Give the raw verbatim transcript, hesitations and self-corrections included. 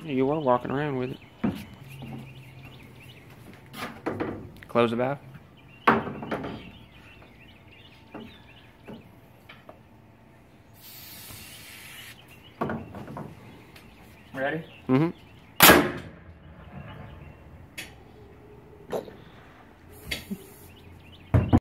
You were walking around with it. Close the valve. Ready? Mm-hmm.